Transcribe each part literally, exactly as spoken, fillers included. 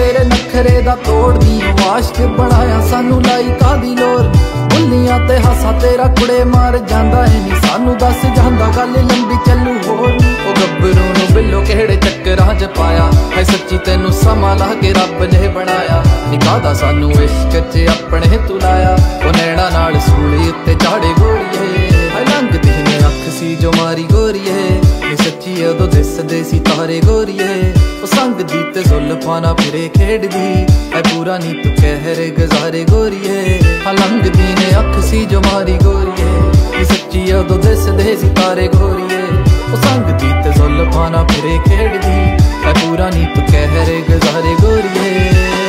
तेरे नखरे दा तोड़दी आशिक बनाया सानू लाई कादी लोर बुल्लियां ते हासा तेरा कुड़े मार जांदा है नी सानू दस जांदा गल लंबी चलू होर ओ गब्बरू नू बिल्लो केड़े चक्करां च पाया है सच्ची तेनू समा ला के रब ने बनाया निकादा सानू इश्क च अपने तू लाया ओ नैना नाल सूली उत्ते चाड़े गोरीए है लंघदी ने अख सी जो मारी गोरीए सच्ची उदो दिसदे सी तारे गोरीए ओ संगदी ते जुल्फां ना फिरे खेडदी है पूरा नी तू कहर गुजारे गोरीए हाँ लंघदी ने अख सी जो मारी गोरीए सच्ची उदो दिसदे सी तारे गोरीए ओ संगदी ते जुल्फां ना फिरे खेडदी है पूरा नी तू कहर गुजारे गोरीए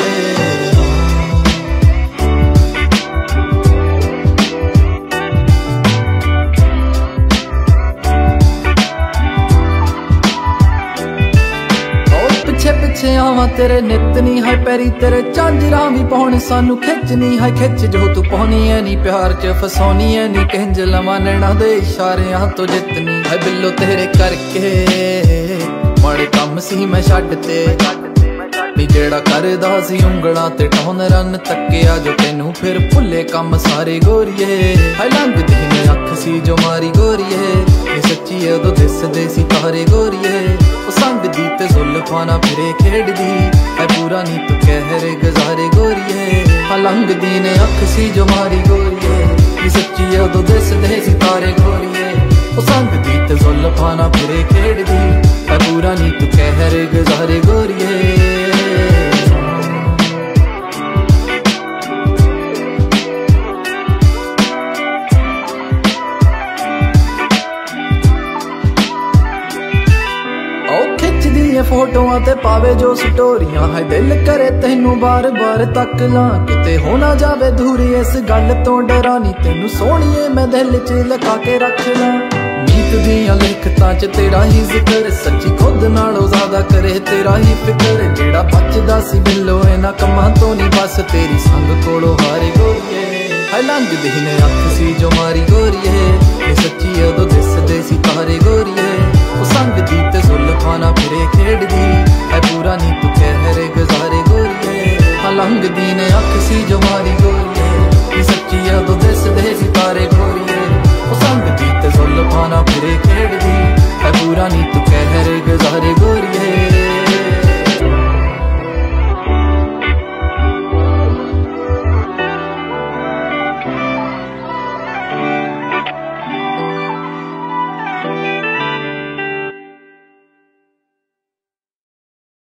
पिछे आवा तेरे नित नी है पैरी तेरे झांजरा भी पाउण सानू खिचनी है खिच जो तू पाउनी है नी प्यार च फसाउनी है नी किंज लवां नैना दे इशारियां तो जितनी है बिल्लो तेरे करके माड़े कम सी मैं छड्डते नी जेड़ा करदा सी उंगलां ते टौन रन तक्किया जो तेनू फिर भुल्ले कम सारे गोरीए है लंघदी ने अख सी जो मारी गोरीए सच्ची उदो दिसदे सी तारे गोरीए संगदी ते जुल्फां ना फिरे खेडदी है पूरा नी तू कहर गुजारे गोरीए हाँ लंघदी ने अख सी जो मारी गोरीए सच्ची उदो दिसदे सी तारे गोरीए संगदी ते जुल्फां ना फिरे खेडदी है पूरा नी तू कहर गुजारे गोरीए फोटोआं ते पावे जो स्टोरियां है दिल करे तेनू बार बार तक ला किते हो ना जावे दूरी इस गल तो डरानी तेनू सोहणीए मैं दिल च लगा के रख ला नीत दियां लिखतां च तेरा ही जिक्र सच्ची खुद नालों ज्यादा करे तेरा ही फिक्र जेड़ा बचदा सी बिल्लो इन्हां कम्मां तो नी बस तेरी संग कोलों हारे गोरीए है लंघदी ने अख सी जो मारी गोरीए सच्ची उदो दिसदे सी तारे गोरीए संगदी ते जुल्फां ना फिरे खेडदी है पूरा नी तू कहर गुजारे गोरीए हाँ लंघदी ने अख सी जो मारी गोरीए सच्ची उदो